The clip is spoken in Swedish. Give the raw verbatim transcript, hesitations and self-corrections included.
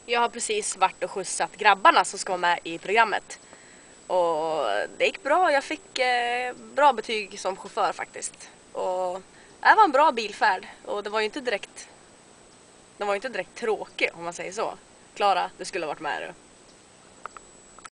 Jag har precis varit och skjutsat grabbarna som ska vara med i programmet. Och det gick bra, jag fick eh, bra betyg som chaufför faktiskt. Och det var en bra bilfärd och det var ju inte direkt, det var ju inte direkt tråkigt om man säger så. Klara, du skulle ha varit med nu.